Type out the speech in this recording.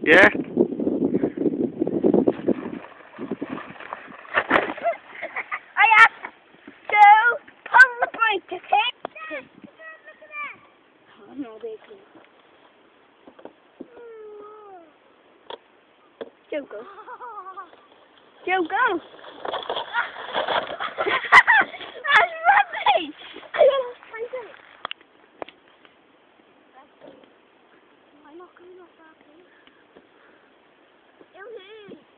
Yeah? I have to pull the brake, okay? Dad, look at that. Oh, no, they can. Joe, go. Joe, go. That's rubbish. I'm not going off that.